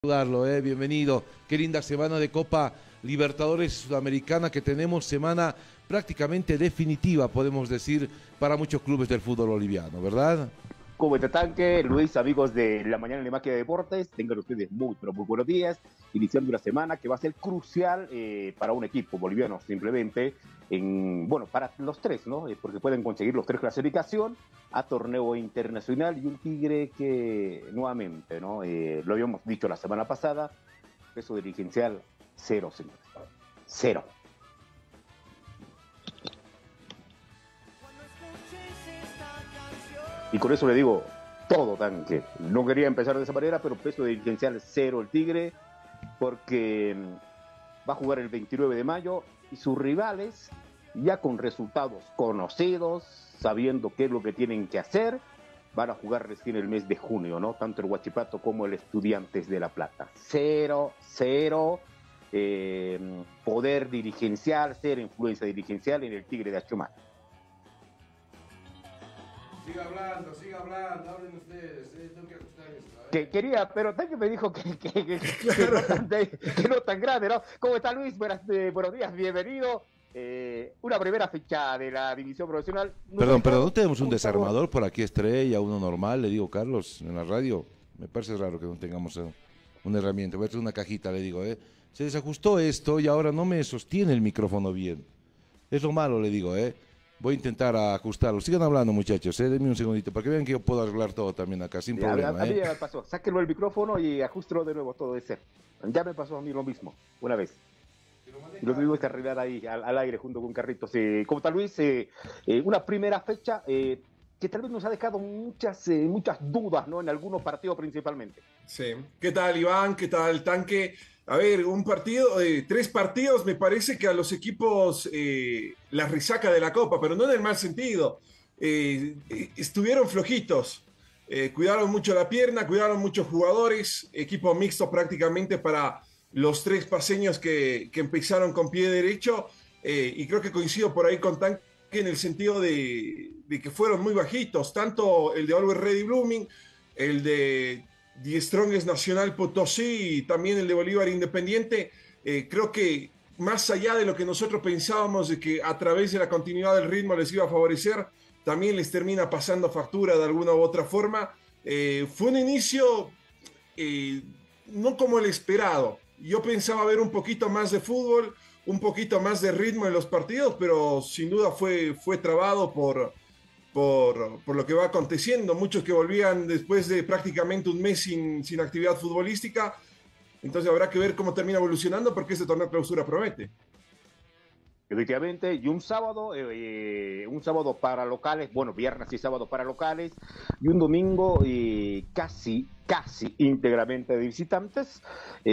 Saludarlo, bienvenido. Qué linda semana de Copa Libertadores Sudamericana que tenemos, semana prácticamente definitiva, podemos decir, para muchos clubes del fútbol boliviano, ¿verdad? Como te tanque, Luis, amigos de la mañana de Máquina de Deportes, tengan ustedes muy, pero muy buenos días, iniciando una semana que va a ser crucial para un equipo boliviano, simplemente, para los tres, ¿no? Porque pueden conseguir los tres clasificación a torneo internacional y un Tigre que, nuevamente, ¿no? Lo habíamos dicho la semana pasada, peso dirigencial, cero, señores, cero. Y con eso le digo todo, tanque. No quería empezar de esa manera, pero peso dirigencial cero el Tigre, porque va a jugar el 29 de mayo y sus rivales, ya con resultados conocidos, sabiendo qué es lo que tienen que hacer, van a jugar recién el mes de junio, ¿no? Tanto el Huachipato como el Estudiantes de La Plata. Cero, poder dirigencial, cero influencia dirigencial en el Tigre de Achumán. Siga hablando, hablen ustedes, tengo que ajustar esto. Que quería, pero Tanque me dijo que no tan grande, ¿no? ¿Cómo está Luis? Buenos días, bienvenido. Una primera fecha de la división profesional. Perdón, ¿no tenemos un desarmador por aquí, Estrella, uno normal? Le digo, Carlos, en la radio. Me parece raro que no tengamos una herramienta. Voy a traer una cajita, le digo, Se desajustó esto y ahora no me sostiene el micrófono bien. Es lo malo, le digo, Voy a intentar ajustarlo. Sigan hablando, muchachos, Denme un segundito para que vean que yo puedo arreglar todo también acá, sin problema. A mí ya me pasó. Sáquenlo el micrófono y ajustelo de nuevo todo de ser. Ya me pasó a mí lo mismo, una vez. Y lo tuvimos que arreglar ahí, al aire, junto con Carritos. ¿Cómo está Luis? Una primera fecha que tal vez nos ha dejado muchas dudas, ¿no? En algunos partidos principalmente. Sí. ¿Qué tal, Iván? ¿Qué tal, Tanque? A ver, tres partidos, me parece que a los equipos la resaca de la Copa, pero no en el mal sentido. Estuvieron flojitos, cuidaron mucho la pierna, cuidaron muchos jugadores, equipo mixto prácticamente para los tres paseños que empezaron con pie derecho, y creo que coincido por ahí con Tanque en el sentido de que fueron muy bajitos, tanto el de Always Ready Blooming, el de The Strongest Nacional Potosí y también el de Bolívar Independiente. Creo que más allá de lo que nosotros pensábamos de que a través de la continuidad del ritmo les iba a favorecer, también les termina pasando factura de alguna u otra forma. Fue un inicio no como el esperado. Yo pensaba ver un poquito más de fútbol, un poquito más de ritmo en los partidos, pero sin duda fue trabado por lo que va aconteciendo. Muchos que volvían después de prácticamente un mes sin actividad futbolística. Entonces habrá que ver cómo termina evolucionando, porque este torneo de clausura promete. Efectivamente, y un sábado para locales, viernes y sábado para locales, y un domingo casi íntegramente de visitantes.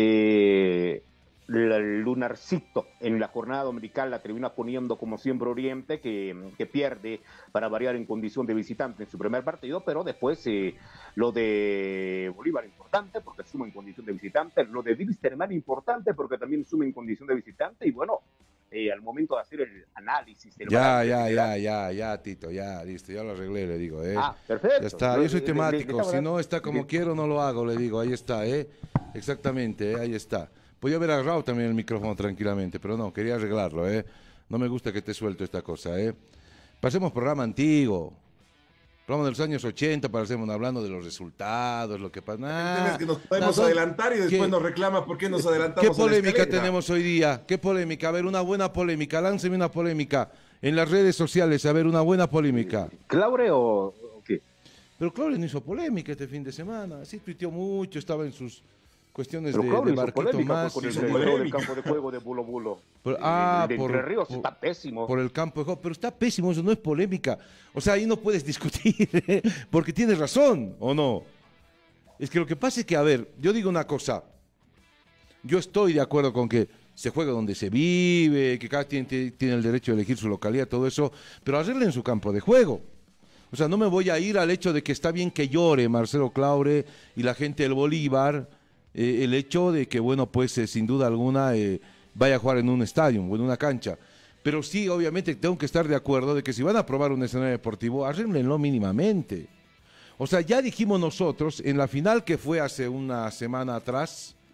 El Lunarcito en la jornada dominical la termina poniendo como siempre Oriente, que pierde para variar en condición de visitante en su primer partido, pero después lo de Bolívar importante porque suma en condición de visitante, lo de Wilstermann importante porque también suma en condición de visitante, y al momento de hacer el análisis... Ya, Tito, ya, listo, ya lo arreglé, le digo, perfecto. Ya está, yo soy temático, si no está como quiero, no lo hago, le digo, ahí está, exactamente, ahí está. Podía haber agarrado también el micrófono tranquilamente, pero no, quería arreglarlo, No me gusta que te suelto esta cosa, Pasemos programa antiguo, programa de los años 80, parecemos hablando de los resultados, lo que pasa. Es que nos podemos adelantar y después nos reclama por qué nos adelantamos. ¿Qué polémica tenemos hoy día? ¿Qué polémica? A ver, una buena polémica, lánceme una polémica en las redes sociales, a ver, una buena polémica. ¿Claure o qué? Pero Claure no hizo polémica este fin de semana, sí tuiteó mucho, estaba en sus cuestiones pero de Barquito más. Con el del campo de juego de Bulo Bulo. De Entre Ríos está pésimo. Por el campo de juego, pero está pésimo, eso no es polémica. O sea, ahí no puedes discutir, porque tienes razón, ¿o no? Es que lo que pasa es que, a ver, yo digo una cosa. Yo estoy de acuerdo con que se juega donde se vive, que cada quien tiene el derecho de elegir su localidad, todo eso, pero arreglen su campo de juego. O sea, no me voy a ir al hecho de que está bien que llore Marcelo Claure y la gente del Bolívar, el hecho de que, sin duda alguna vaya a jugar en un estadio o en una cancha. Pero sí, obviamente, tengo que estar de acuerdo de que si van a probar un escenario deportivo, arréglenlo mínimamente. O sea, ya dijimos nosotros, en la final que fue hace una semana atrás,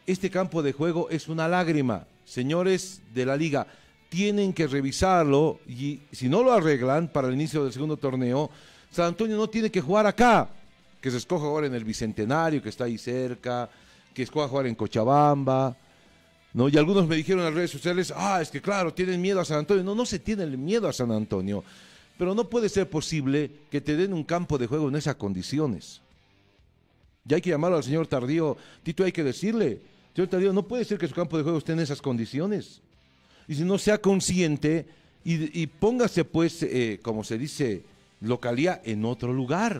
este campo de juego es una lágrima. Señores de la liga, tienen que revisarlo y si no lo arreglan para el inicio del segundo torneo, San Antonio no tiene que jugar acá, que se escoja jugar en el Bicentenario, que está ahí cerca, que escoja jugar en Cochabamba, ¿no? Y algunos me dijeron en las redes sociales, es que claro, tienen miedo a San Antonio. No, no se tiene miedo a San Antonio, pero no puede ser posible que te den un campo de juego en esas condiciones. Ya hay que llamarlo al señor Tardío. Tito, hay que decirle, señor Tardío, no puede ser que su campo de juego esté en esas condiciones. Y si no, sea consciente y póngase, pues, como se dice, localía en otro lugar.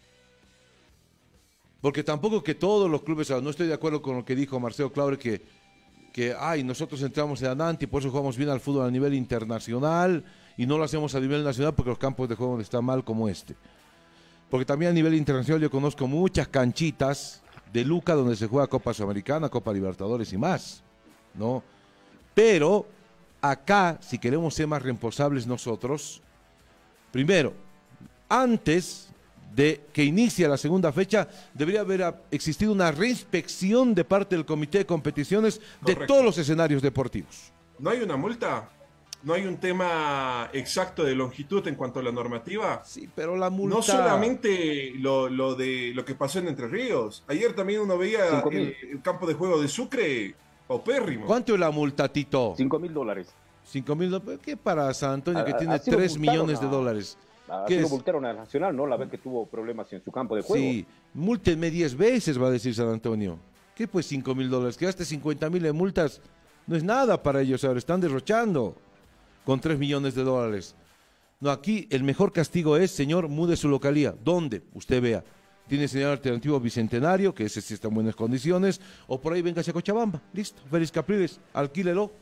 Porque tampoco que todos los clubes, no estoy de acuerdo con lo que dijo Marcelo Claure, que nosotros entramos en adelante y por eso jugamos bien al fútbol a nivel internacional y no lo hacemos a nivel nacional porque los campos de juego están mal como este. Porque también a nivel internacional yo conozco muchas canchitas de Luca donde se juega Copa Sudamericana, Copa Libertadores y más, ¿no? Pero acá, si queremos ser más responsables nosotros, primero, antes de que inicie la segunda fecha, debería haber existido una reinspección de parte del Comité de Competiciones de todos los escenarios deportivos. ¿No hay una multa? ¿No hay un tema exacto de longitud en cuanto a la normativa? Sí, pero la multa... No solamente lo que pasó en Entre Ríos. Ayer también uno veía el campo de juego de Sucre, paupérrimo. ¿Cuánto es la multa, Tito? $5.000. $5.000. ¿Qué para San Antonio que tiene 3 millones de dólares? Así lo multaron a Nacional, ¿no? La vez que tuvo problemas en su campo de juego. Sí, múltenme 10 veces, va a decir San Antonio. ¿Qué pues $5.000? Que gaste 50.000 en multas no es nada para ellos ahora, están derrochando con 3 millones de dólares. No, aquí el mejor castigo es, señor, mude su localía. ¿Dónde? Usted vea. Tiene señal alternativo Bicentenario, que ese sí está en buenas condiciones, o por ahí venga hacia Cochabamba. Listo, Félix Capriles, alquílelo.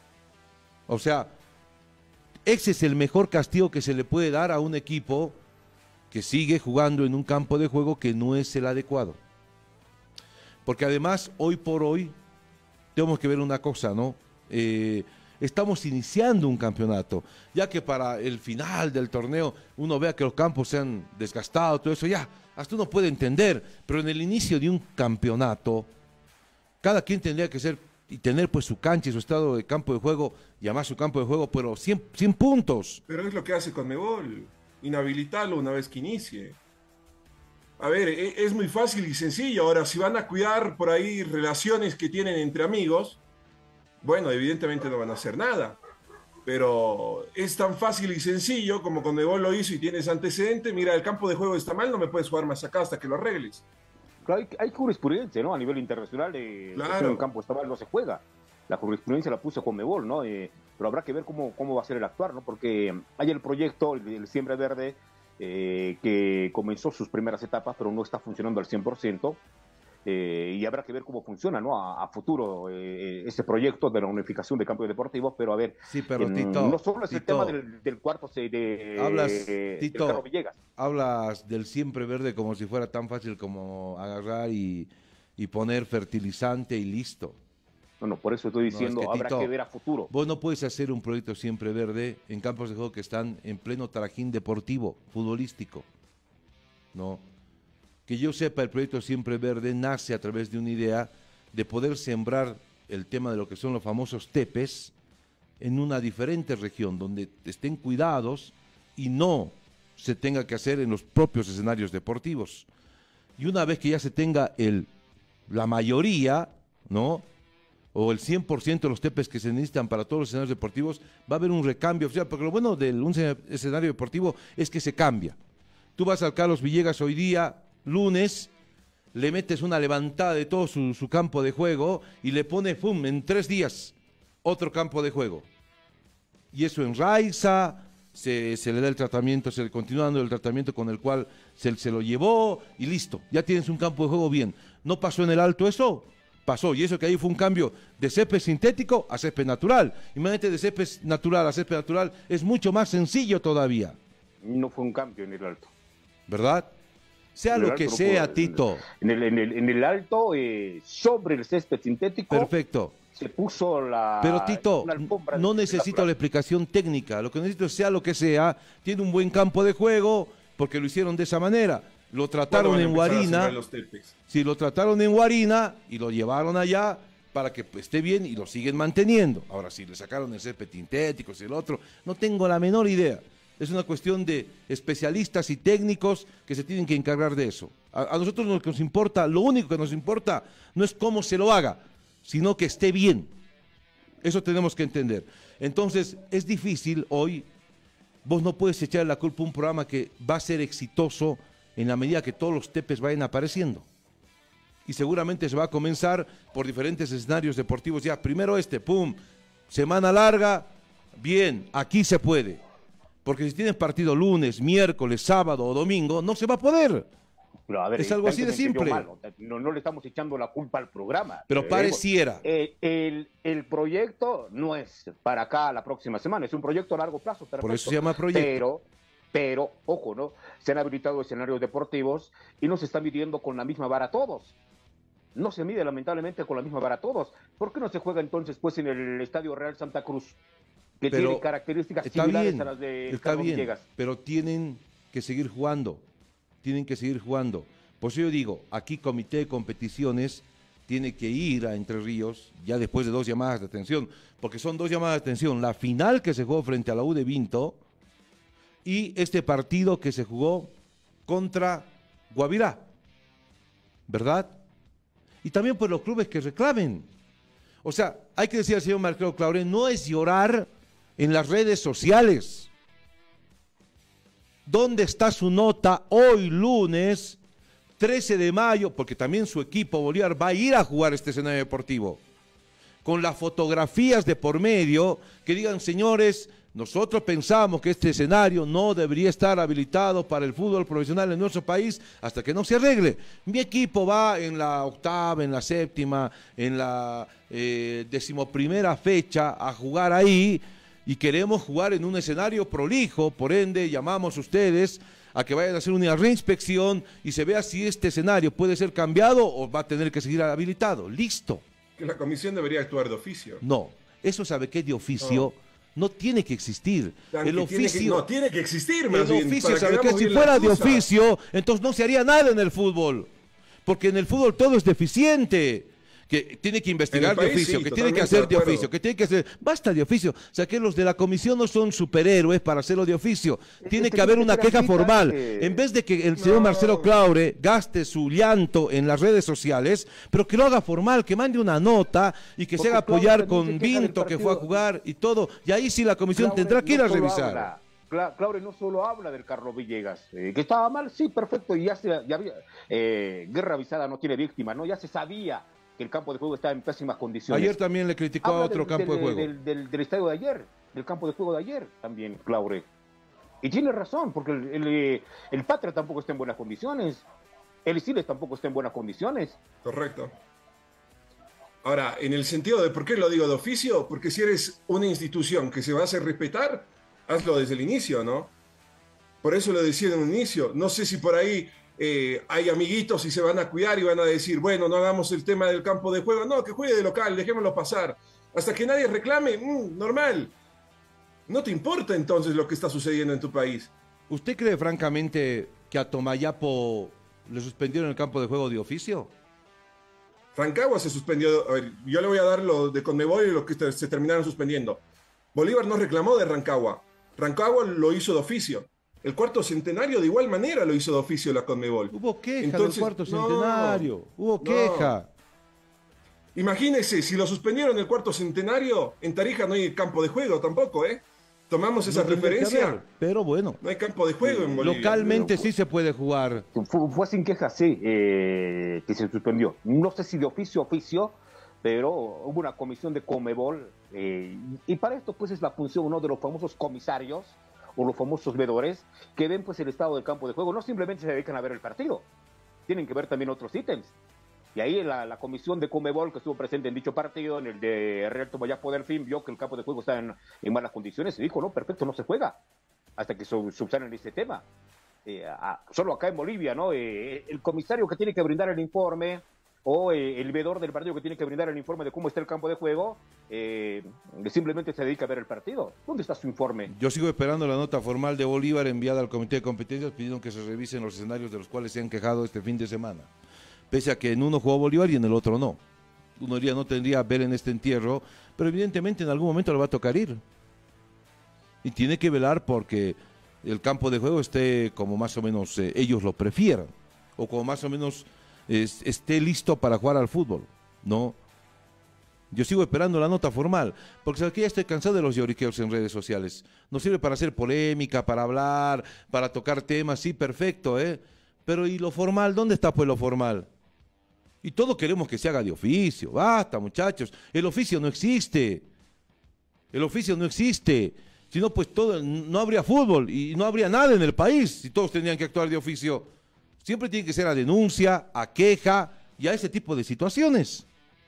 O sea, ese es el mejor castigo que se le puede dar a un equipo que sigue jugando en un campo de juego que no es el adecuado. Porque además, hoy por hoy, tenemos que ver una cosa, ¿no? Estamos iniciando un campeonato, ya que para el final del torneo uno vea que los campos se han desgastado, todo eso, ya, hasta uno puede entender, pero en el inicio de un campeonato, cada quien tendría que ser y tener pues su cancha y su estado de campo de juego, llamar su campo de juego, pero 100 puntos. Pero es lo que hace Conmebol, inhabilitarlo una vez que inicie. A ver, es muy fácil y sencillo. Ahora, si van a cuidar por ahí relaciones que tienen entre amigos, bueno, evidentemente no van a hacer nada. Pero es tan fácil y sencillo como Conmebol lo hizo y tienes antecedente. Mira, el campo de juego está mal, no me puedes jugar más acá hasta que lo arregles. Claro, hay jurisprudencia, ¿no? A nivel internacional, claro. Si un campo está mal no se juega. La jurisprudencia la puso Conmebol, ¿no? Pero habrá que ver cómo va a ser el actuar, ¿no? Porque hay el proyecto, el Siempre Verde, que comenzó sus primeras etapas, pero no está funcionando al 100%. Y habrá que ver cómo funciona, ¿no? A futuro ese proyecto de la unificación de campos deportivos, pero a ver, sí, pero Tito, no solo es el tema del cuarto Tito, Carlos Villegas. Hablas del Siempre Verde como si fuera tan fácil como agarrar y poner fertilizante y listo. No, por eso estoy diciendo, no, es que, habrá Tito, que ver a futuro. Vos no puedes hacer un proyecto Siempre Verde en campos de juego que están en pleno trajín deportivo, futbolístico, ¿no? Que yo sepa, el proyecto Siempre Verde nace a través de una idea de poder sembrar el tema de lo que son los famosos tepes en una diferente región, donde estén cuidados y no se tenga que hacer en los propios escenarios deportivos. Y una vez que ya se tenga la mayoría, ¿no?, o el 100% de los tepes que se necesitan para todos los escenarios deportivos, va a haber un recambio oficial, porque lo bueno de un escenario deportivo es que se cambia. Tú vas al Carlos Villegas hoy día, lunes, le metes una levantada de todo su campo de juego y le pone, ¡pum!, en 3 días, otro campo de juego. Y eso enraiza, se le da el tratamiento, se le continúa dando el tratamiento con el cual se lo llevó y listo, ya tienes un campo de juego bien. ¿No pasó en el Alto eso? Pasó, y eso que ahí fue un cambio de césped sintético a césped natural. Imagínate, de césped natural a césped natural es mucho más sencillo todavía. No fue un cambio en el Alto. ¿Verdad? Sea lo que sea, Tito. En el Alto, sobre el césped sintético. Perfecto. Se puso Pero Tito, no necesito la explicación técnica. Lo que necesito es, sea lo que sea, tiene un buen campo de juego, porque lo hicieron de esa manera. Lo trataron en Guarina. Sí, lo trataron en Guarina y lo llevaron allá para que esté bien y lo siguen manteniendo. Ahora, si le sacaron el césped sintético, si el otro, no tengo la menor idea. Es una cuestión de especialistas y técnicos que se tienen que encargar de eso. A nosotros lo que nos importa, lo único que nos importa no es cómo se lo haga, sino que esté bien. Eso tenemos que entender. Entonces, es difícil hoy, vos no puedes echar la culpa a un programa que va a ser exitoso en la medida que todos los tepes vayan apareciendo. Y seguramente se va a comenzar por diferentes escenarios deportivos. Ya, primero pum, semana larga, bien, aquí se puede. Porque si tienen partido lunes, miércoles, sábado o domingo, no se va a poder. Pero a ver, es algo así de simple. No le estamos echando la culpa al programa. Pero pareciera. El proyecto no es para acá la próxima semana, es un proyecto a largo plazo. Perfecto. Por eso se llama proyecto. Pero, ojo, ¿no? Se han habilitado escenarios deportivos y no se están midiendo con la misma vara todos. No se mide lamentablemente con la misma vara todos. ¿Por qué no se juega entonces pues en el Estadio Real Santa Cruz? Que tiene características similares a las de Carlos Villegas. Pero tienen que seguir jugando. Tienen que seguir jugando. Por eso yo digo, aquí Comité de Competiciones tiene que ir a Entre Ríos, ya después de 2 llamadas de atención, porque son 2 llamadas de atención. La final que se jugó frente a la U de Vinto y este partido que se jugó contra Guavirá, ¿verdad? Y también por los clubes que reclamen. O sea, hay que decir al señor Marcelo Claure, no es llorar en las redes sociales. ¿Dónde está su nota hoy lunes 13 de mayo? Porque también su equipo Bolívar va a ir a jugar este escenario deportivo. Con las fotografías de por medio que digan, señores, nosotros pensamos que este escenario no debería estar habilitado para el fútbol profesional en nuestro país hasta que no se arregle. Mi equipo va en la 8ª, en la 7ª, en la 11ª fecha a jugar ahí y queremos jugar en un escenario prolijo, por ende llamamos a ustedes a que vayan a hacer una reinspección y se vea si este escenario puede ser cambiado o va a tener que seguir habilitado. Listo. Que la comisión debería actuar de oficio. No, eso sabe que de oficio no tiene que existir. El oficio no tiene que existir, más el oficio sabe que si fuera de oficio, entonces no se haría nada en el fútbol. Porque en el fútbol todo es deficiente. Que tiene que investigar de oficio, que tiene que hacer de oficio, que tiene que hacer... Basta de oficio. O sea, que los de la comisión no son superhéroes para hacerlo de oficio. Tiene que haber una queja formal. En vez de que el señor Marcelo Claure gaste su llanto en las redes sociales, pero que lo haga formal, que mande una nota y que se haga apoyar con Vinto, que fue a jugar y todo. Y ahí sí la comisión tendrá que ir a revisar. Claure no solo habla del Carlos Villegas, que estaba mal, sí, perfecto, y ya había guerra avisada no tiene víctima, ¿no? Ya se sabía que el campo de juego está en pésimas condiciones. Ayer también le criticó a otro campo de juego. Del estadio de ayer, del campo de juego de ayer también, Claure. Y tiene razón, porque el Patria tampoco está en buenas condiciones, el Siles tampoco está en buenas condiciones. Correcto. Ahora, en el sentido de por qué lo digo de oficio, porque si eres una institución que se va a hacer respetar, hazlo desde el inicio, ¿no? Por eso lo decía en un inicio. No sé si por ahí hay amiguitos y se van a cuidar y van a decir, bueno, no hagamos el tema del campo de juego. No, que juegue de local, dejémoslo pasar. Hasta que nadie reclame, normal. No te importa entonces lo que está sucediendo en tu país. ¿Usted cree francamente que a Tomayapo le suspendieron el campo de juego de oficio? Rancagua se suspendió. A ver, yo le voy a dar lo de Conmebol y lo que se terminaron suspendiendo. Bolívar no reclamó de Rancagua. Rancagua lo hizo de oficio. El cuarto centenario de igual manera lo hizo de oficio la Conmebol. Hubo queja del cuarto centenario. Hubo queja. Imagínese, si lo suspendieron el cuarto centenario, en Tarija no hay campo de juego tampoco, ¿eh? Tomamos esa referencia. Pero bueno. No hay campo de juego en Bolivia. Localmente sí se puede jugar. Fue sin queja, sí, que se suspendió. No sé si de oficio, pero hubo una comisión de Conmebol. Y para esto, pues, es la función uno de los famosos comisarios o los famosos vedores que ven, pues, el estado del campo de juego. No simplemente se dedican a ver el partido, tienen que ver también otros ítems. Y ahí la comisión de Conmebol que estuvo presente en dicho partido, en el de Real Tomayapo Delfín, vio que el campo de juego está en malas condiciones y dijo, no, perfecto, no se juega, hasta que subsanen este tema. Solo acá en Bolivia, ¿no? El comisario que tiene que brindar el informe, o el vedor del partido que tiene que brindar el informe de cómo está el campo de juego, simplemente se dedica a ver el partido. ¿Dónde está su informe? Yo sigo esperando la nota formal de Bolívar enviada al Comité de Competencias pidiendo que se revisen los escenarios de los cuales se han quejado este fin de semana. Pese a que en uno jugó Bolívar y en el otro no. uno diría no tendría ver en este entierro, pero evidentemente en algún momento le va a tocar ir. Y tiene que velar porque el campo de juego esté como más o menos ellos lo prefieran, o como más o menos esté listo para jugar al fútbol, ¿no? Yo sigo esperando la nota formal, porque aquí ya estoy cansado de los lloriqueos en redes sociales. No sirve para hacer polémica, para hablar, para tocar temas, sí, perfecto, ¿eh? Pero ¿y lo formal? ¿Dónde está pues lo formal? Y todos queremos que se haga de oficio. Basta, muchachos. El oficio no existe. El oficio no existe. Si no, pues no habría fútbol y no habría nada en el país si todos tendrían que actuar de oficio. Siempre tiene que ser a denuncia, a queja y a ese tipo de situaciones.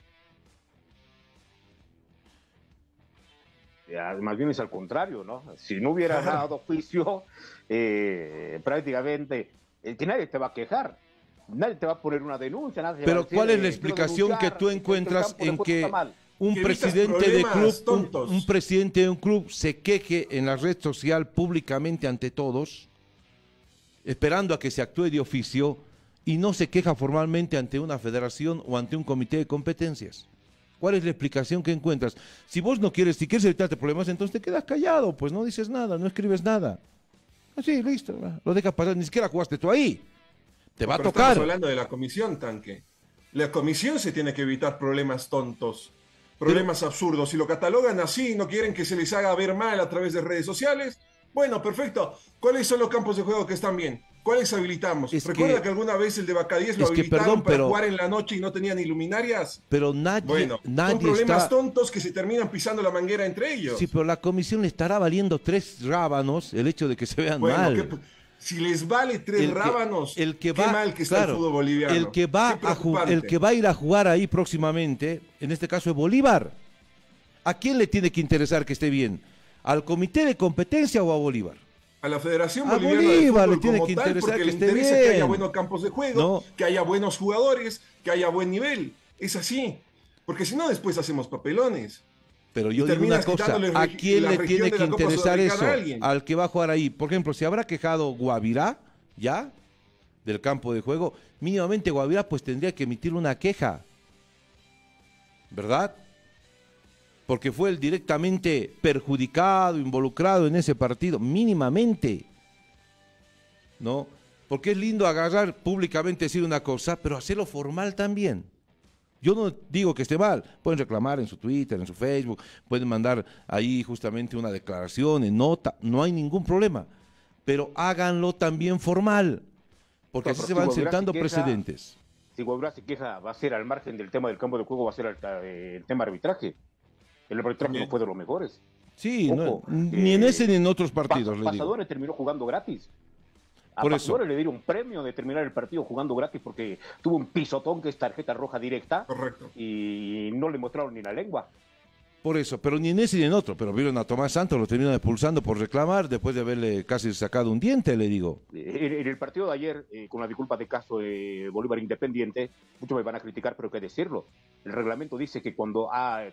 Más bien es al contrario, ¿no? Si no hubiera dado oficio, prácticamente que nadie te va a quejar, nadie te va a poner una denuncia. Nadie Pero va a decir, ¿cuál es la explicación que tú encuentras en que un presidente de club, un presidente de un club se queje en la red social públicamente ante todos, esperando a que se actúe de oficio y no se queja formalmente ante una federación o ante un comité de competencias? ¿Cuál es la explicación que encuentras? Si vos no quieres, si quieres evitarte problemas, entonces te quedas callado, pues no dices nada, no escribes nada. Así, listo, lo dejas pasar, ni siquiera jugaste tú ahí. Te va a tocar. Estamos hablando de la comisión, Tanque. La comisión se tiene que evitar problemas tontos, problemas absurdos. Si lo catalogan así, no quieren que se les haga ver mal a través de redes sociales, bueno, perfecto. ¿Cuáles son los campos de juego que están bien? ¿Cuáles habilitamos? ¿Recuerda que alguna vez el de Bacadíes lo habilitaron para jugar en la noche y no tenían iluminarias? Pero nadie son problemas tontos que se terminan pisando la manguera entre ellos. Sí, pero la comisión le estará valiendo 3 rábanos el hecho de que se vean mal. Si les vale 3 rábanos, qué mal que está el fútbol boliviano. El que va a ir a jugar ahí próximamente, en este caso es Bolívar. ¿A quién le tiene que interesar que esté bien? ¿Al comité de competencia o a Bolívar? A la Federación a Boliviana Bolívar de le tiene que interesar que esté bien. Que haya buenos campos de juego, que haya buenos jugadores, que haya buen nivel. Es así. Porque si no, después hacemos papelones. Pero yo digo una cosa, ¿a quién le tiene que interesar eso? Al que va a jugar ahí. Por ejemplo, si habrá quejado Guavirá, ya, del campo de juego, mínimamente Guavirá pues tendría que emitir una queja. ¿Verdad? Porque fue el directamente perjudicado, involucrado en ese partido, mínimamente, ¿no? Porque es lindo agarrar públicamente, decir una cosa, pero hacerlo formal también. Yo no digo que esté mal, pueden reclamar en su Twitter, en su Facebook, pueden mandar ahí justamente una declaración en nota, no hay ningún problema, pero háganlo también formal, porque así se van sentando precedentes. Si Guavirá se queja, va a ser al margen del tema del campo de juego, va a ser el tema arbitraje. El arbitraje no fue de los mejores. Sí, ni en ese ni en otros partidos. Pasadores terminó jugando gratis. A Pasadores le dieron un premio de terminar el partido jugando gratis porque tuvo un pisotón que es tarjeta roja directa. Correcto. Y no le mostraron ni la lengua. Por eso, pero ni en ese ni en otro. Pero vieron a Tomás Santos, lo terminan expulsando por reclamar después de haberle casi sacado un diente, le digo. En el partido de ayer, con la disculpa de caso de Bolívar Independiente, muchos me van a criticar, pero hay que decirlo. El reglamento dice que cuando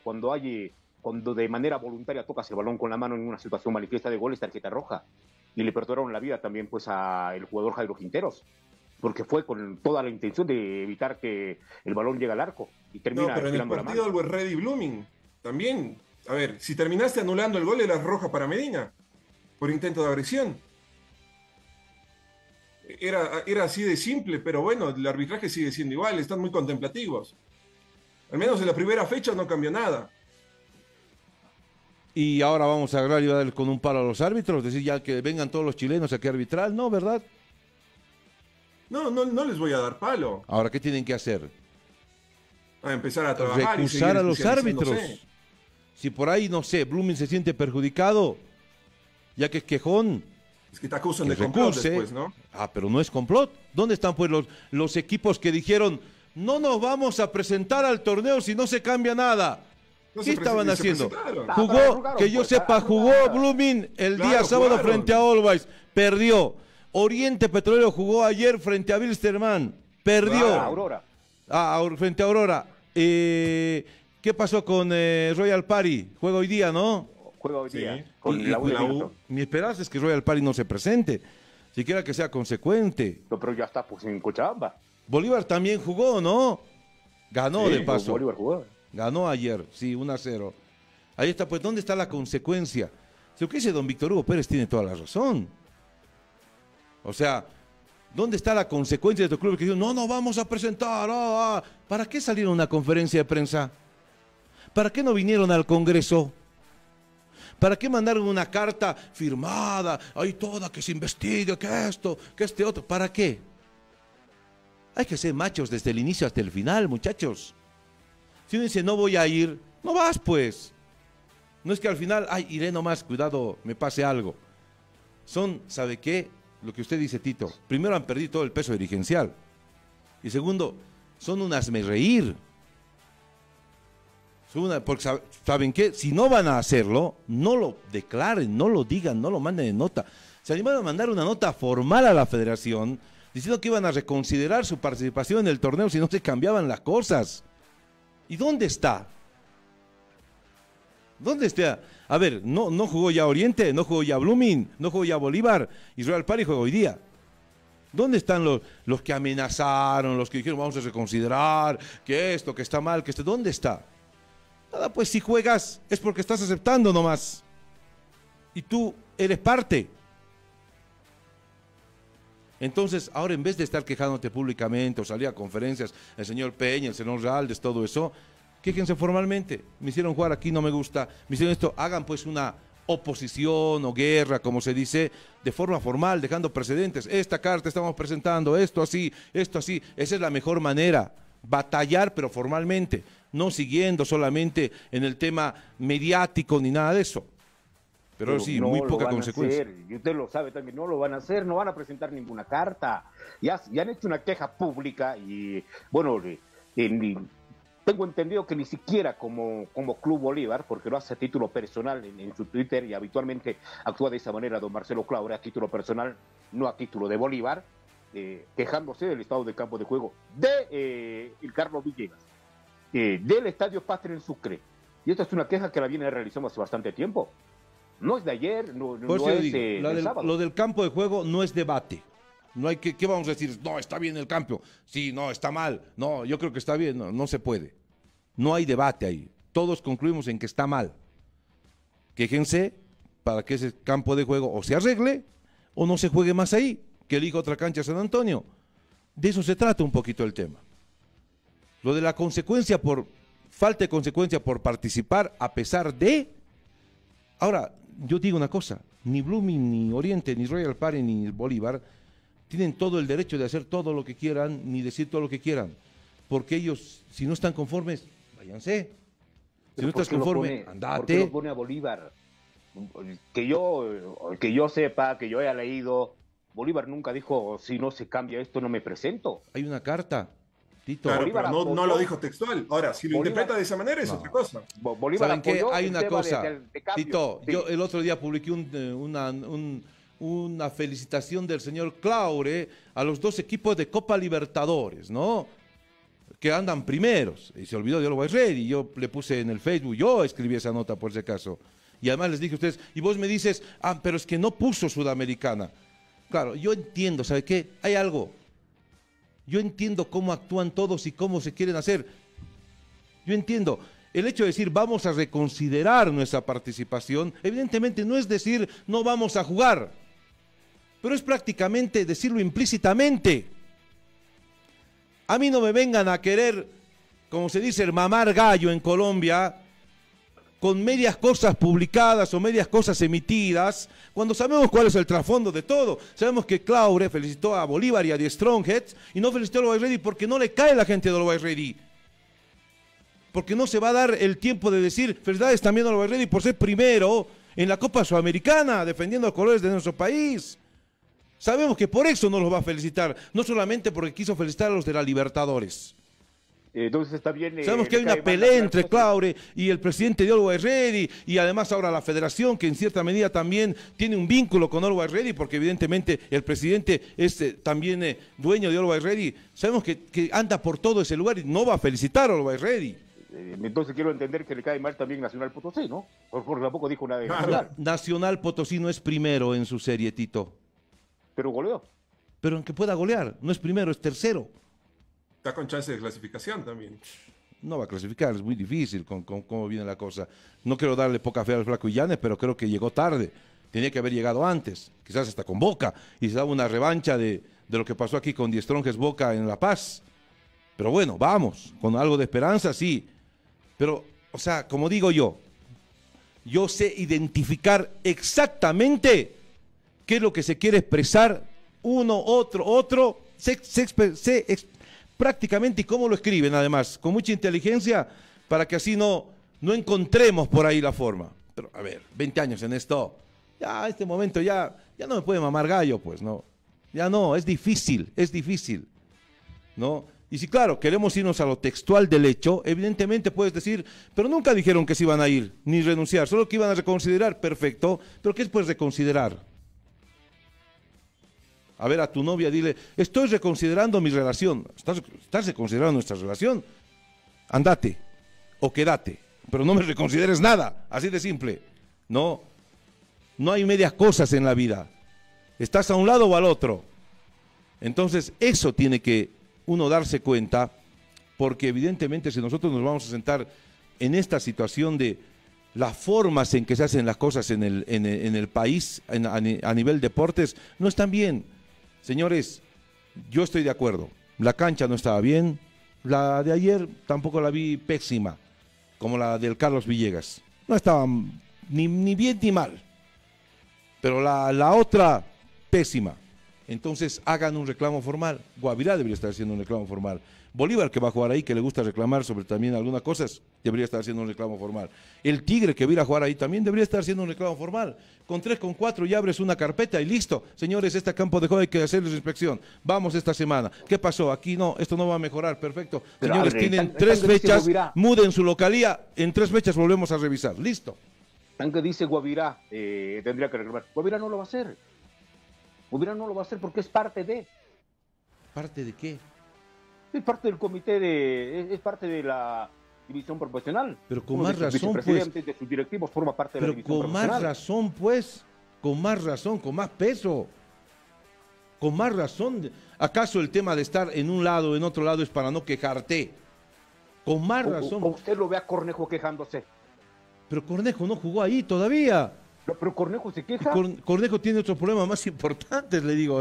de manera voluntaria tocas el balón con la mano en una situación manifiesta de gol es tarjeta roja. Y le perdonaron la vida también pues al jugador Jairo Quinteros, porque fue con toda la intención de evitar que el balón llegue al arco y termina pero en el partido algo es Reddy Blooming también. A ver, si terminaste anulando el gol era roja para Medina por intento de agresión. Era así de simple, pero bueno, el arbitraje sigue siendo igual, están muy contemplativos. Al menos en la primera fecha no cambió nada. Y ahora vamos a agarrar y a dar con un palo a los árbitros, decir ya que vengan todos los chilenos aquí a arbitrar, ¿no? ¿Verdad? No les voy a dar palo. Ahora, ¿qué tienen que hacer? A empezar a trabajar. Recusar a los árbitros. Si por ahí, no sé, Blooming se siente perjudicado, ya que es quejón. Es que te acusan de complot después, ¿no? Ah, pero no es complot. ¿Dónde están pues los equipos que dijeron, no nos vamos a presentar al torneo si no se cambia nada? ¿Qué estaban haciendo? Jugó, que yo sepa, jugó Blooming el día sábado frente a Always, perdió. Oriente Petrolero jugó ayer frente a Wilstermann, perdió. Aurora. Frente a Aurora. ¿Qué pasó con Royal Party? Juega hoy día, ¿no? Juega hoy día. Sí. Con la U. Mi esperanza es que Royal Party no se presente, siquiera que sea consecuente. No, pero ya está pues en Cochabamba. Bolívar también jugó, ¿no? Ganó Sí, de paso. Bolívar jugó. Ganó ayer, sí, 1-0. Ahí está, pues, ¿dónde está la consecuencia? Lo que dice don Víctor Hugo Pérez tiene toda la razón. O sea, ¿dónde está la consecuencia de estos clubes que dicen, no, no vamos a presentar? ¿Para qué salieron a una conferencia de prensa? ¿Para qué no vinieron al Congreso? ¿Para qué mandaron una carta firmada, ahí toda, que se investigue, que esto, que este otro? ¿Para qué? Hay que ser machos desde el inicio hasta el final, muchachos. Si uno dice, no voy a ir, no vas, pues. No es que al final, ay, iré nomás, cuidado, me pase algo. Son, ¿sabe qué? Lo que usted dice, Tito. Primero, han perdido todo el peso dirigencial. Y segundo, son un hazmerreír. Porque ¿saben qué? Si no van a hacerlo, no lo declaren, no lo digan, no lo manden en nota. Se animaron a mandar una nota formal a la federación diciendo que iban a reconsiderar su participación en el torneo si no se cambiaban las cosas. ¿Y dónde está? ¿Dónde está? A ver, no jugó ya Oriente, no jugó ya Blooming, no jugó ya Bolívar, Israel Pari juega hoy día. ¿Dónde están los que amenazaron, los que dijeron vamos a reconsiderar, que esto, que está mal, que esto? ¿Dónde está? Nada, pues si juegas es porque estás aceptando nomás. Y tú eres parte. Entonces, ahora en vez de estar quejándote públicamente o salir a conferencias, el señor Peña, el señor Raldes, todo eso, quéjense formalmente. Me hicieron jugar aquí, no me gusta. Me hicieron esto, hagan pues una oposición o guerra, como se dice, de forma formal, dejando precedentes. Esta carta estamos presentando, esto así, esto así. Esa es la mejor manera. Batallar, pero formalmente. No siguiendo solamente en el tema mediático ni nada de eso. Pero sí, no muy poca lo van consecuencia. a hacer, y usted lo sabe también, no lo van a hacer, no van a presentar ninguna carta. Ya han hecho una queja pública y, bueno, tengo entendido que ni siquiera como Club Bolívar, porque lo hace a título personal en su Twitter y habitualmente actúa de esa manera don Marcelo Claure, a título personal, no a título de Bolívar, quejándose del estado de campo de juego de el Carlos Villegas, del Estadio Patria en Sucre. Y esta es una queja que la viene realizando hace bastante tiempo. No es de ayer, no es del sábado. Lo del campo de juego no es debate. No hay ¿qué vamos a decir? No, está bien el campo. Sí, no, está mal. No, yo creo que está bien. No, no se puede. No hay debate ahí. Todos concluimos en que está mal. Quéjense para que ese campo de juego o se arregle o no se juegue más ahí. Que elija otra cancha San Antonio. De eso se trata un poquito el tema. Lo de la consecuencia falta de consecuencia por participar a pesar de... Ahora, yo digo una cosa, ni Blooming, ni Oriente, ni Royal Party, ni Bolívar tienen todo el derecho de hacer todo lo que quieran, ni decir todo lo que quieran, porque ellos, si no están conformes, váyanse. Si no estás conforme, andate. ¿Por qué lo pone a Bolívar? Que yo sepa, que yo haya leído, Bolívar nunca dijo, si no se cambia esto, no me presento. Hay una carta, Tito. Claro, Bolívar pero no lo dijo textual. Ahora, si lo interpreta de esa manera es otra cosa. Bolívar ¿Saben qué? Hay una cosa, de cambio. Tito, Sí. yo el otro día publiqué una felicitación del señor Claure a los dos equipos de Copa Libertadores, ¿no? Que andan primeros. Y se olvidó de Always Ready. Yo le puse en el Facebook, yo escribí esa nota por si acaso. Y además les dije a ustedes, y vos me dices, pero es que no puso Sudamericana. Claro, yo entiendo, ¿sabe qué? Hay algo. Yo entiendo cómo actúan todos y cómo se quieren hacer. Yo entiendo. El hecho de decir vamos a reconsiderar nuestra participación, evidentemente no es decir no vamos a jugar, pero es prácticamente decirlo implícitamente. A mí no me vengan a querer, como se dice, mamar gallo en Colombia, con medias cosas publicadas o medias cosas emitidas, cuando sabemos cuál es el trasfondo de todo. Sabemos que Claure felicitó a Bolívar y a The Strongheads y no felicitó a Always Ready porque no le cae a la gente de Always Ready. Porque no se va a dar el tiempo de decir felicidades también a Always Ready por ser primero en la Copa Sudamericana, defendiendo los colores de nuestro país. Sabemos que por eso no los va a felicitar, no solamente porque quiso felicitar a los de la Libertadores. Entonces está bien. Sabemos que hay una pelea entre Claure y el presidente de Always Ready y además ahora la federación que en cierta medida también tiene un vínculo con Always Ready porque evidentemente el presidente es también dueño de Always Ready. Sabemos que anda por todo ese lugar y no va a felicitar a Always Ready. Entonces quiero entender que le cae mal también Nacional Potosí, ¿no? Porque tampoco dijo nada de Claro. Nacional, Nacional Potosí no es primero en su serie, Tito. pero goleó. Pero aunque pueda golear, no es primero, es tercero. está con chance de clasificación también. No va a clasificar, es muy difícil con cómo viene la cosa. No quiero darle poca fe al Flaco Illanes, pero creo que llegó tarde. Tenía que haber llegado antes, quizás hasta con Boca, y se daba una revancha de lo que pasó aquí con Die Strongest Boca en La Paz. Pero bueno, vamos, con algo de esperanza, sí. Pero, o sea, como digo yo sé identificar exactamente qué es lo que se quiere expresar uno, otro, prácticamente y cómo lo escriben además, con mucha inteligencia para que así no encontremos por ahí la forma. Pero a ver, 20 años en esto, ya este momento ya no me puede mamar gallo, pues no, ya no, es difícil, ¿no? Y si claro, queremos irnos a lo textual del hecho, evidentemente puedes decir, pero nunca dijeron que se iban a ir, ni renunciar, solo que iban a reconsiderar, perfecto, pero ¿qué es pues reconsiderar? A ver, a tu novia dile, estoy reconsiderando mi relación. ¿Estás reconsiderando nuestra relación? Andate o quédate, pero no me reconsideres nada, así de simple. No hay medias cosas en la vida. Estás a un lado o al otro. Entonces, eso tiene que uno darse cuenta, porque evidentemente si nosotros nos vamos a sentar en esta situación de las formas en que se hacen las cosas en el país, a nivel deportes, no están bien. Señores, yo estoy de acuerdo, la cancha no estaba bien, la de ayer tampoco la vi pésima, como la del Carlos Villegas, no estaba ni bien ni mal, pero la otra pésima. Entonces hagan un reclamo formal. Guavirá debería estar haciendo un reclamo formal. Bolívar, que va a jugar ahí, que le gusta reclamar sobre también algunas cosas, debería estar haciendo un reclamo formal. El Tigre, que va a ir a jugar ahí, también debería estar haciendo un reclamo formal. Con 3, con 4 ya abres una carpeta y listo. Señores, este campo de juego hay que hacerles inspección. Vamos esta semana. ¿Qué pasó? Aquí no, esto no va a mejorar. Perfecto. Pero, señores, tienen 3 fechas, muden su localía, en 3 fechas volvemos a revisar. Listo. Aunque dice Guavirá, tendría que reclamar. Guavirá no lo va a hacer. Guavirá no lo va a hacer porque es parte de. ¿Parte de qué? Es parte del comité es parte de la división profesional. Pero con más razón, pues. De sus directivos forma parte de la división profesional. Con más razón, pues. Con más razón, con más peso. Con más razón. ¿Acaso el tema de estar en un lado o en otro lado es para no quejarte? Con más razón. O usted lo ve a Cornejo quejándose. Pero Cornejo no jugó ahí todavía. Pero Cornejo se queja. Cornejo tiene otros problemas más importantes, le digo,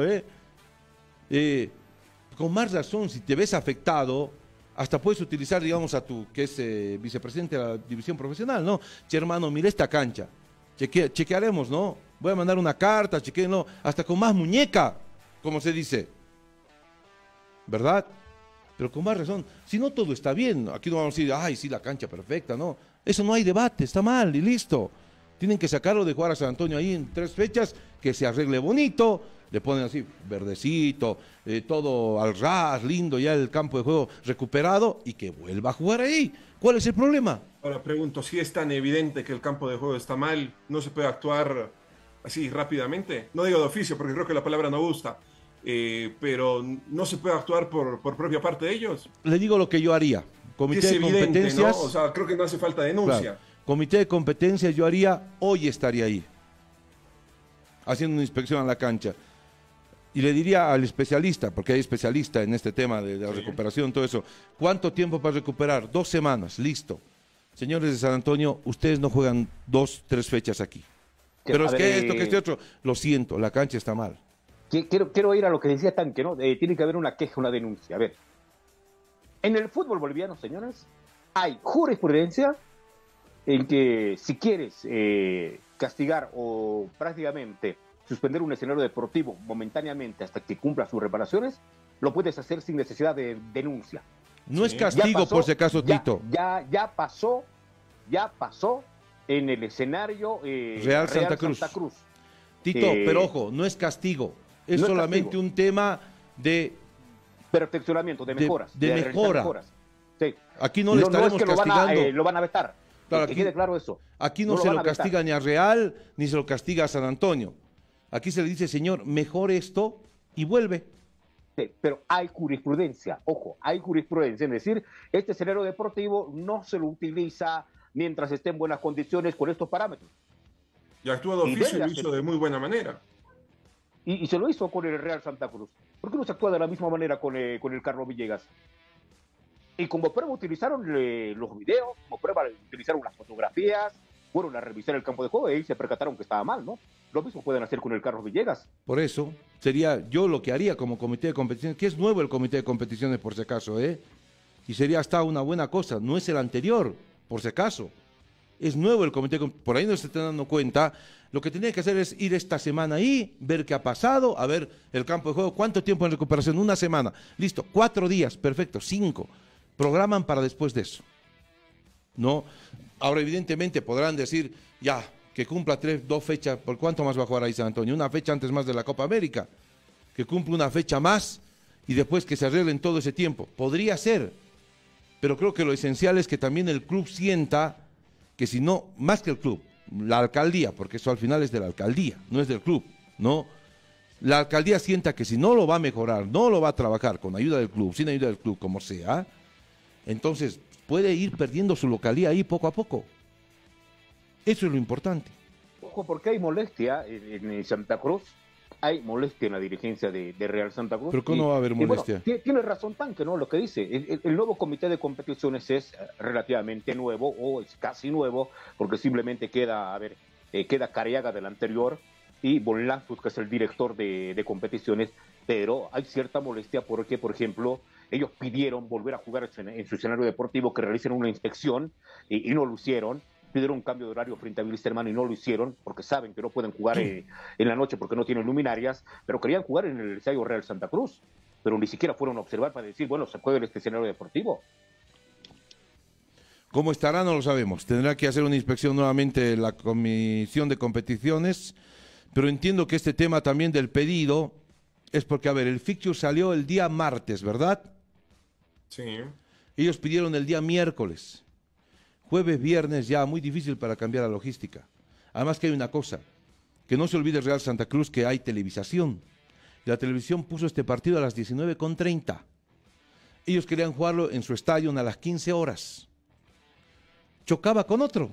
con más razón, si te ves afectado, hasta puedes utilizar, digamos, a tu, que es vicepresidente de la división profesional, ¿no? Che, hermano, mire esta cancha. Chequearemos, ¿no? Voy a mandar una carta, chequeenlo, hasta con más muñeca, como se dice. ¿Verdad? Pero con más razón. Si no, todo está bien. Aquí no vamos a decir, ay, sí, la cancha perfecta, ¿no? Eso no hay debate, está mal y listo. Tienen que sacarlo de jugar a San Antonio ahí en 3 fechas, que se arregle bonito, le ponen así verdecito, todo al ras, lindo, ya el campo de juego recuperado y que vuelva a jugar ahí. ¿Cuál es el problema? Ahora pregunto, si es tan evidente que el campo de juego está mal, ¿no se puede actuar así rápidamente? No digo de oficio porque creo que la palabra no gusta, pero ¿no se puede actuar por propia parte de ellos? Le digo lo que yo haría. Comité de competencias, ¿no? O sea, creo que no hace falta denuncia. Claro. Comité de competencias yo haría, hoy estaría ahí, haciendo una inspección a la cancha. Y le diría al especialista, porque hay especialista en este tema de la recuperación, todo eso, ¿cuánto tiempo para recuperar? 2 semanas, listo. Señores de San Antonio, ustedes no juegan 2, 3 fechas aquí. Pero es que esto, que este otro, lo siento, la cancha está mal. Quiero ir a lo que decía Tanque, ¿no? Tiene que haber una queja, una denuncia. A ver, en el fútbol boliviano, señores, hay jurisprudencia en que si quieres castigar o prácticamente suspender un escenario deportivo momentáneamente hasta que cumpla sus reparaciones, lo puedes hacer sin necesidad de denuncia. No es castigo, pasó, por si acaso, Tito. Ya pasó en el escenario Real Santa Cruz. Tito, pero ojo, no es castigo, es no solamente castigo. Un tema de perfeccionamiento, de mejoras. De mejora. Mejoras. Sí. Aquí no le estaremos no es que castigando. Lo van a vetar. Claro, que quede claro eso. Aquí no se lo castiga ni a Real, ni se lo castiga a San Antonio. Aquí se le dice, señor, mejor esto y vuelve. Sí, pero hay jurisprudencia, ojo, hay jurisprudencia. Es decir, este escenario deportivo no se lo utiliza mientras esté en buenas condiciones con estos parámetros. Y actúa de oficio y lo hizo de muy buena manera. Y se lo hizo con el Real Santa Cruz. ¿Por qué no se actúa de la misma manera con el Carlos Villegas? Y como prueba utilizaron los videos, como prueba utilizaron las fotografías, fueron a revisar el campo de juego y se percataron que estaba mal, ¿no? Lo mismo pueden hacer con el Carlos Villegas. Por eso, sería yo lo que haría como comité de competiciones, que es nuevo el comité de competiciones por si acaso, ¿eh? Y sería hasta una buena cosa, no es el anterior, por si acaso. Es nuevo el comité, por ahí no se están dando cuenta. Lo que tenía que hacer es ir esta semana ahí, ver qué ha pasado, a ver el campo de juego, cuánto tiempo en recuperación, una semana. Listo, 4 días, perfecto, 5. Programan para después de eso. ¿No? Ahora, evidentemente, podrán decir, ya, que cumpla 2 fechas, ¿por cuánto más va a jugar ahí San Antonio? Una fecha antes más de la Copa América. Que cumpla una fecha más y después que se arreglen todo ese tiempo. Podría ser, pero creo que lo esencial es que también el club sienta que si no, más que el club, la alcaldía, porque eso al final es de la alcaldía, no es del club, ¿no? La alcaldía sienta que si no lo va a mejorar, no lo va a trabajar con ayuda del club, sin ayuda del club, como sea, entonces puede ir perdiendo su localía ahí poco a poco. Eso es lo importante. Ojo, porque hay molestia en Santa Cruz, hay molestia en la dirigencia de Real Santa Cruz. ¿Pero cómo no va a haber molestia? Bueno, tiene razón Tanque, ¿no? Lo que dice, el nuevo comité de competiciones es relativamente nuevo, o es casi nuevo, porque simplemente queda Cariaga del anterior, y Bolaños, que es el director de competiciones, pero hay cierta molestia porque, por ejemplo, ellos pidieron volver a jugar en su escenario deportivo, que realicen una inspección, y no lo hicieron. Pidieron un cambio de horario frente a Wilstermann y no lo hicieron porque saben que no pueden jugar en la noche porque no tienen luminarias, pero querían jugar en el Estadio Real Santa Cruz, pero ni siquiera fueron a observar para decir, bueno, se juega en este escenario deportivo. ¿Cómo estará? No lo sabemos. Tendrá que hacer una inspección nuevamente la Comisión de Competiciones, pero entiendo que este tema también del pedido es porque, a ver, el fixture salió el día martes, ¿verdad? Sí. Ellos pidieron el día miércoles. Jueves, viernes, ya muy difícil para cambiar la logística. Además que hay una cosa, que no se olvide Real Santa Cruz que hay televisación. Y la televisión puso este partido a las 19:30. Ellos querían jugarlo en su estadio a las 15 horas. Chocaba con otro.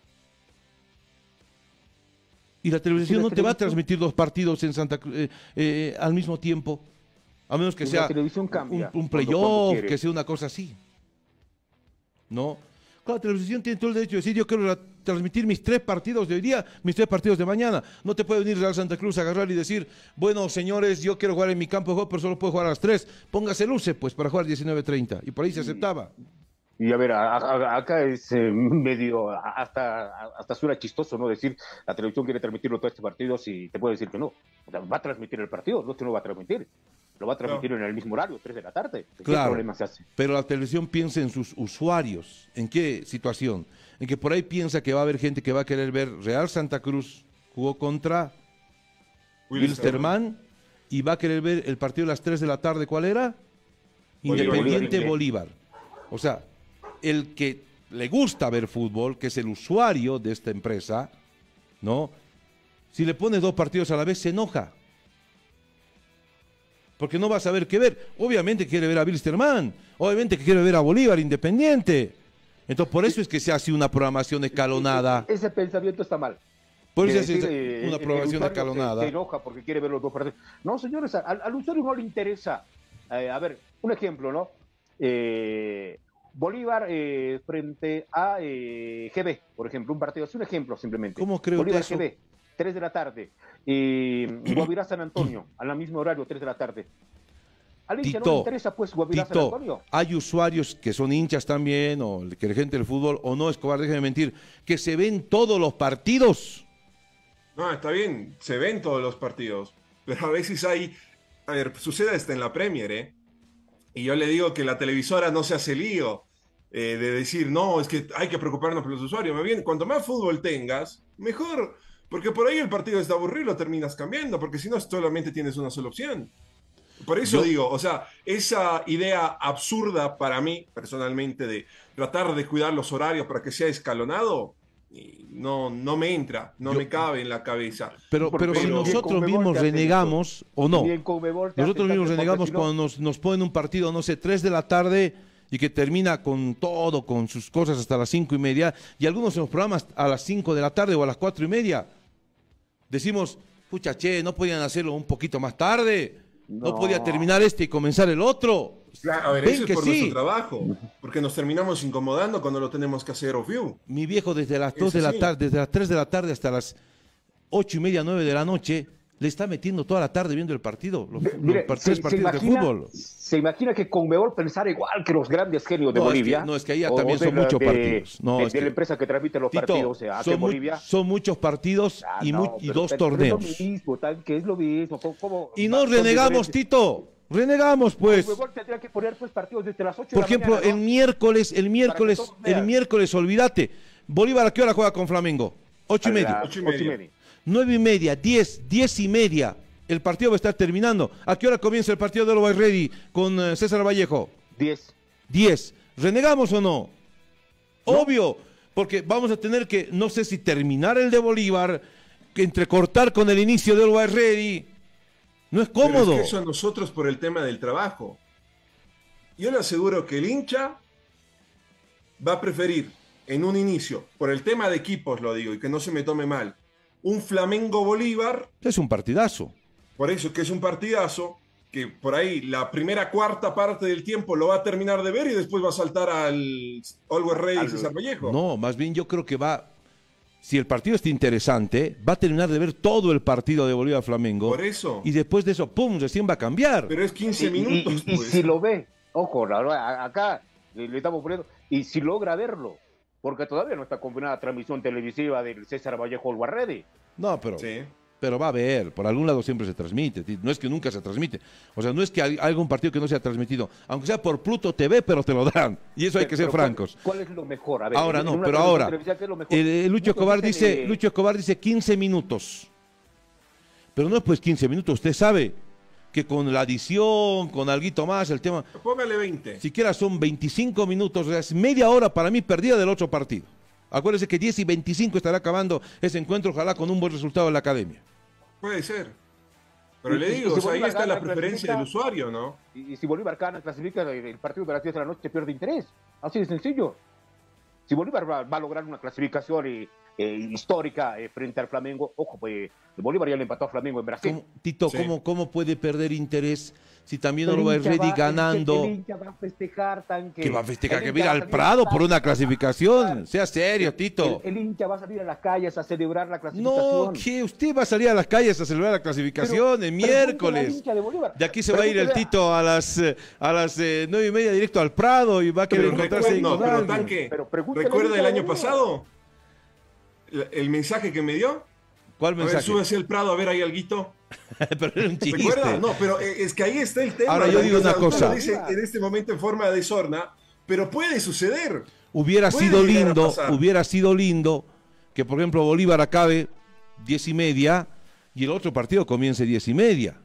Y la televisión no te va a transmitir 2 partidos en Santa Cruz al mismo tiempo. A menos que sea un playoff, que sea una cosa así. ¿No? Claro, la televisión tiene todo el derecho de decir, yo quiero transmitir mis 3 partidos de hoy día, mis 3 partidos de mañana. No te puede venir Real Santa Cruz a agarrar y decir, bueno, señores, yo quiero jugar en mi campo de juego, pero solo puedo jugar a las 3. Póngase luces, pues, para jugar 19:30. Y por ahí se aceptaba. Y a ver, acá es medio, hasta suena chistoso, ¿no? Decir, la televisión quiere transmitirlo todo este partido, si te puede decir que no. O sea, va a transmitir el partido, no es que no va a transmitir. Lo va a transmitir en el mismo horario, 3 de la tarde. ¿Qué problema se hace? Pero la televisión piensa en sus usuarios. ¿En qué situación? En que por ahí piensa que va a haber gente que va a querer ver Real Santa Cruz jugó contra Wilstermann y va a querer ver el partido a las 3 de la tarde. ¿Cuál era? Independiente Bolívar. O sea, el que le gusta ver fútbol, que es el usuario de esta empresa, ¿no? Si le pones 2 partidos a la vez, se enoja. Porque no va a saber qué ver. Obviamente quiere ver a Wilstermann, obviamente que quiere ver a Bolívar Independiente. Entonces, por eso es que se hace una programación escalonada. Ese pensamiento está mal. Por eso se hace una programación escalonada. Se enoja porque quiere ver los 2 partidos. No, señores, al usuario no le interesa. A ver, un ejemplo, ¿no? Bolívar frente a GB, por ejemplo, un partido. Es un ejemplo simplemente. ¿Cómo creo Bolívar que eso? GB. 3 de la tarde. Guavirá San Antonio, al mismo horario, 3 de la tarde. ¿Al hincha no le interesa, pues, Guavirá San Antonio? Hay usuarios que son hinchas también, o que la gente del fútbol, o no, Escobar, déjeme mentir, que se ven todos los partidos. No, está bien, se ven todos los partidos. Pero a veces a ver, sucede hasta en la Premier, ¿eh? Y yo le digo que la televisora no se hace lío de decir, no, es que hay que preocuparnos por los usuarios. Más bien, cuanto más fútbol tengas, mejor. Porque por ahí el partido está aburrido, lo terminas cambiando, porque si no solamente tienes una sola opción. Por eso digo, o sea, esa idea absurda para mí, personalmente, de tratar de cuidar los horarios para que sea escalonado, no me entra, me cabe en la cabeza. Pero si nosotros mismos renegamos, o no, nosotros mismos renegamos cuando nos ponen un partido, no sé, 3 de la tarde y que termina con todo, con sus cosas hasta las 5:30, y algunos en los programas a las 5 de la tarde o a las 4:30. Decimos, pucha, che, ¿no podían hacerlo un poquito más tarde? ¿No podía terminar este y comenzar el otro? Claro, a ver, ven eso es que por sí. nuestro trabajo, porque nos terminamos incomodando cuando lo tenemos que hacer off-view. Mi viejo desde las Es 2 de la así. tarde, desde las 3 de la tarde hasta las 8:30, 9 de la noche, le está metiendo toda la tarde viendo el partido, los Mire, tres partidos de fútbol. ¿Se imagina que Conmebol pensara igual que los grandes genios de No, Bolivia? es que ahí ya O también son muchos partidos. No, es de la que- empresa que transmite los Tito, partidos acá son, en Bolivia. son muchos partidos y, No, y pero- dos pero torneos. Es lo mismo, que es lo mismo. Y no renegamos, Tito. Renegamos, pues. Conmebol tendría que poner pues, partidos desde las 8 de Por la ejemplo, mañana, ¿no? todos el vean. miércoles, olvídate. Bolívar, ¿a qué hora juega con Flamengo? 8:30. A las 8:30. 9:30, 10, 10:30. El partido va a estar terminando. ¿A qué hora comienza el partido de Always Ready con César Vallejo? 10. 10. ¿Renegamos o no? Obvio, porque vamos a tener que, no sé si terminar el de Bolívar, que entrecortar con el inicio de Always Ready. No es Pero cómodo. es que eso a nosotros por el tema del trabajo. Yo le aseguro que el hincha va a preferir en un inicio, por el tema de equipos lo digo, y que no se me tome mal, un Flamengo-Bolívar, Es un partidazo. por eso que es un partidazo, que por ahí la primera cuarta parte del tiempo lo va a terminar de ver y después va a saltar al Always Ready César Vallejo. No, más bien yo creo que va, si el partido está interesante, va a terminar de ver todo el partido de Bolívar Flamengo. Por eso. Y después de eso, pum, recién va a cambiar. Pero es 15 minutos. Y Pues. si lo ve, ojo, acá le estamos poniendo, y si logra verlo, porque todavía no está confirmada la transmisión televisiva del César Vallejo Albarrede. No, pero, Sí. pero va a ver, por algún lado siempre se transmite. No es que nunca se transmite. O sea, no es que hay algún partido que no se ha transmitido. Aunque sea por Pluto TV, pero te lo dan. Y eso hay que ser Pero francos. ¿Cuál es lo mejor? A ver, Ahora en no, una pero transmisión ahora, televisiva, ¿qué es lo mejor? Lucho Muchos Escobar dice 15 minutos. Pero no es pues 15 minutos. Usted sabe que con la adición, con alguito más, el tema, Póngale 20. siquiera son 25 minutos, o sea, es media hora para mí perdida del otro partido. Acuérdese que 10:25 estará acabando ese encuentro, ojalá con un buen resultado en la academia. Puede ser. Pero Y- le y digo, si o sea, ahí Bolívar está gana, la preferencia del clasifica. usuario, ¿no? Y si Bolívar gana, clasifica el partido de las 10 de la noche, pierde interés. Así de sencillo. Si Bolívar va a lograr una clasificación histórica frente al Flamengo, ojo, pues Bolívar ya le empató a Flamengo en Brasil. Tito, Sí. ¿cómo puede perder interés si también El Always hincha Ready va- ganando? El hincha va a festejar, Tanque. Que va a festejar, El que hincha viene va a al salir Prado a por una la clasificación. calle. Sea serio, Tito. El hincha va a salir a las calles a celebrar la No, clasificación. que usted va a salir a las calles a celebrar la clasificación el Pregúntale al miércoles. hincha de Bolívar. De aquí se va a ir el Pregúntale Tito a las 9:30 directo al Prado y va a querer Pero encontrarse no, con pero alguien. Tanque, Pero pregúntale al ¿recuerda hincha el de año Bolívar. pasado? El mensaje que me dio. ¿Cuál A ver, mensaje? súbese el Prado a ver ahí alguito. Pero era un chiste. ¿Recuerda? No, pero es que ahí está el tema. Ahora, yo digo O sea, una usted lo cosa. dice en este momento en forma de sorna, pero puede suceder. Hubiera Puede sido llegar a lindo, pasar. hubiera sido lindo que, por ejemplo, Bolívar acabe 10:30 y el otro partido comience 10:30.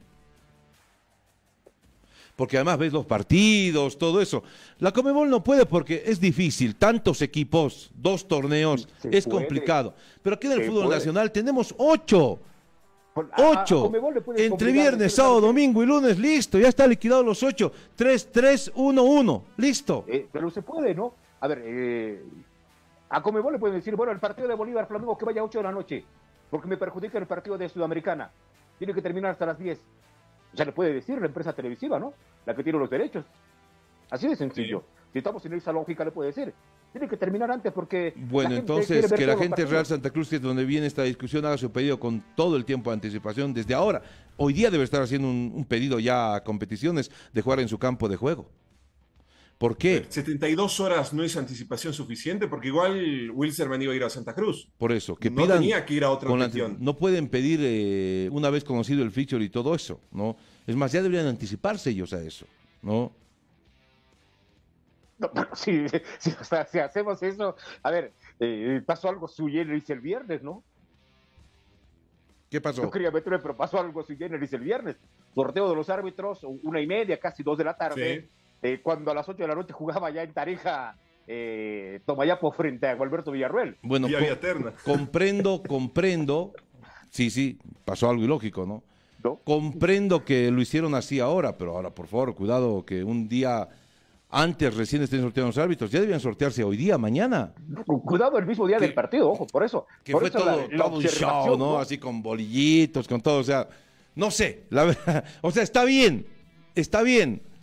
Porque además ves los partidos, todo eso. La Conmebol no puede porque es difícil. Tantos equipos, 2 torneos, Se es puede. complicado. Pero aquí en el Se fútbol puede. nacional tenemos 8. A 8. Conmebol le puedes Entre obligar, viernes, sábado, domingo y lunes, listo. Ya está liquidado los 8. 3-3-1-1. Listo. Pero se puede, ¿no? A ver, a Conmebol le pueden decir, bueno, el partido de Bolívar Flamengo que vaya a 8 de la noche, porque me perjudica el partido de Sudamericana. Tiene que terminar hasta las 10. Ya le puede decir la empresa televisiva, ¿no? La que tiene los derechos. Así de sencillo. Si estamos en esa lógica, le puede decir. Tiene que terminar antes porque. Bueno, la gente quiere entonces ver que la todos los gente de partidos. Real Santa Cruz, que es donde viene esta discusión, haga su pedido con todo el tiempo de anticipación desde ahora. Hoy día debe estar haciendo un pedido ya a competiciones de jugar en su campo de juego. ¿Por qué? 72 horas no es anticipación suficiente porque igual Wilstermann iba a ir a Santa Cruz. Por eso, que No pidan. tenía que ir a otra con la- región. no pueden pedir una vez conocido el fixture y todo eso, ¿no? Es más, ya deberían anticiparse ellos a eso, ¿no? No, pero o sea, si hacemos eso, a ver, pasó algo sui generis el viernes, ¿no? ¿Qué pasó? No quería meterme, pero pasó algo sui generis el viernes. Sorteo de los árbitros, 1:30, casi 2 de la tarde. Cuando a las 8 de la noche jugaba ya en Tarija Tomayapo frente a Gualberto Villarruel. Bueno, Vía Eterna. comprendo. Sí, pasó algo ilógico, ¿no? ¿No? Comprendo que lo hicieron así ahora, pero ahora, por favor, cuidado que un día antes recién estén sorteando los árbitros. Ya debían sortearse hoy día, mañana. Cuidado el mismo día del partido, ojo, por eso. Que por fue eso todo, la todo un show, observación, ¿no? Así con bolillitos, con todo, o sea, no sé, la verdad, o sea, está bien,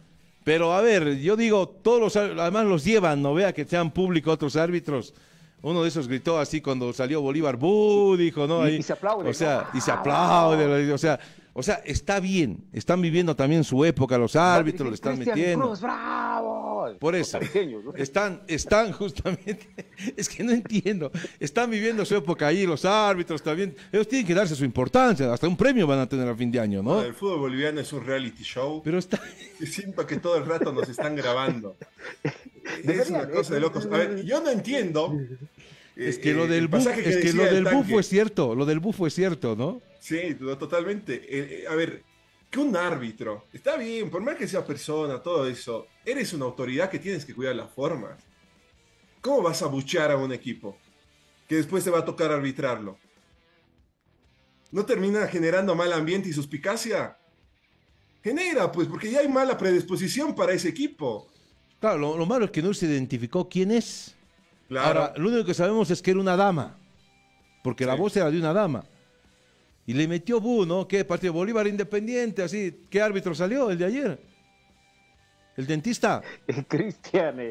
Pero a ver, yo digo, además los llevan, no vea que sean públicos otros árbitros. Uno de esos gritó así cuando salió Bolívar, ¡bu! Dijo, ¿no? Ahí, y se aplaude. O sea, y se aplaude, o sea, está bien, están viviendo también su época, los árbitros le están metiendo. Cruz, ¡bravo! Por eso, ¿no? están justamente, es que no entiendo, están viviendo su época ahí, los árbitros también, ellos tienen que darse su importancia, hasta un premio van a tener a fin de año, ¿no? El fútbol boliviano es un reality show. Pero está... Siento que todo el rato nos están grabando. Es una cosa de locos. A ver, yo no entiendo. Es que lo del bufo es cierto, lo del bufo es cierto, ¿no? Sí, totalmente. A ver, que un árbitro, está bien, por más que sea persona, todo eso, eres una autoridad que tienes que cuidar las formas. ¿Cómo vas a buchear a un equipo que después te va a tocar arbitrarlo? ¿No termina generando mal ambiente y suspicacia? Genera, pues, porque ya hay mala predisposición para ese equipo. Claro, lo malo es que no se identificó quién es. Claro. Ahora, lo único que sabemos es que era una dama, porque la voz era de una dama. Y le metió ¿no? ¿Qué partido? Bolívar Independiente, así. ¿Qué árbitro salió? ¿El de ayer? ¿El dentista? Cristian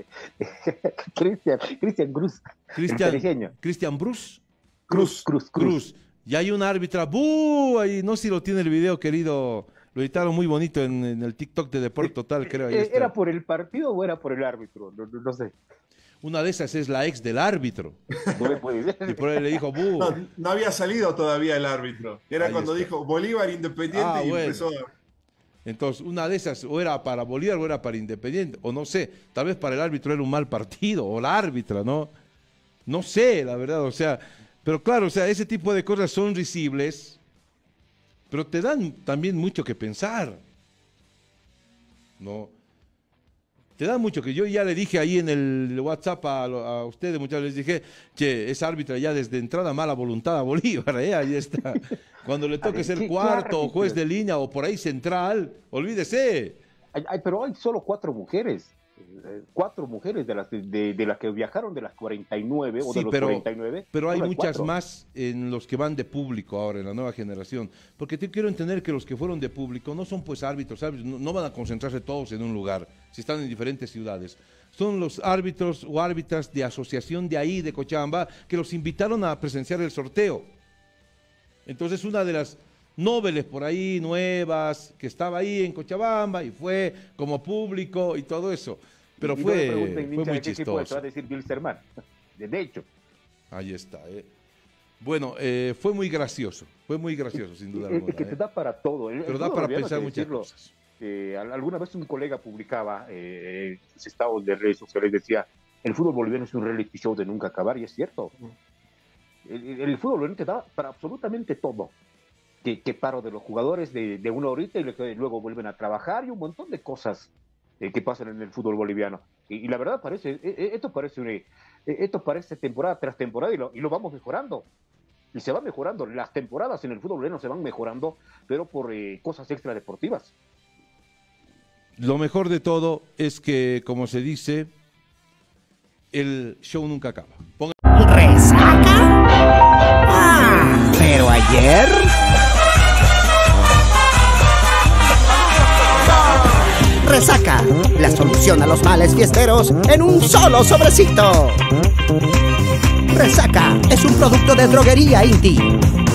Cruz. Cristian Bruce. Cruz. Y hay una árbitra, ahí, no sé si lo tiene el video, querido. Lo editaron muy bonito en el TikTok de Deporte Total, creo. ¿Era por el partido o era por el árbitro? No sé. Una de esas es la ex del árbitro. No puede ser. Y por ahí le dijo, No había salido todavía el árbitro. Era ahí cuando está. Dijo Bolívar Independiente y bueno. empezó. Entonces, una de esas o era para Bolívar o era para Independiente, o no sé, tal vez para el árbitro era un mal partido, o la árbitra, ¿no? No sé, la verdad, o sea, pero claro, o sea, ese tipo de cosas son risibles, pero te dan también mucho que pensar, ¿no? Te da mucho que yo ya le dije ahí en el WhatsApp a ustedes, muchas veces les dije, che, esa árbitra ya desde entrada mala voluntad a Bolívar, ahí está. Cuando le toque ser cuarto o juez de línea o por ahí central, olvídese. Pero hay solo 4 mujeres. 4 mujeres de las que viajaron de las 49 o Sí, de los 49. Pero hay solo muchas 4. más en los que van de público ahora, en la nueva generación. Porque te quiero entender que los que fueron de público no son pues árbitros, no van a concentrarse todos en un lugar, si están en diferentes ciudades. Son los árbitros o árbitras de asociación de ahí, de Cochabamba, que los invitaron a presenciar el sorteo. Entonces una de las nobles por ahí, nuevas, que estaba ahí en Cochabamba y fue como público y todo eso. Pero fue muy chistoso. Va a decir Wilstermann, de hecho. Ahí está. Bueno, fue muy gracioso, sin duda alguna. Es que te da para todo. Pero da para pensar muchas cosas. Alguna vez un colega publicaba en sus estados de redes sociales, decía, el fútbol boliviano es un reality show de nunca acabar, y es cierto. El fútbol boliviano te da para absolutamente todo. Que paro de los jugadores de una horita y luego vuelven a trabajar y un montón de cosas que pasan en el fútbol boliviano. Y la verdad esto parece temporada tras temporada y lo vamos mejorando. Y se va mejorando. Las temporadas en el fútbol boliviano se van mejorando, pero por cosas extradeportivas. Lo mejor de todo es que, como se dice, el show nunca acaba. ¿Resaca? Ah, pero ayer... Resaca, la solución a los males fiesteros en un solo sobrecito. Resaca es un producto de Droguería Inti.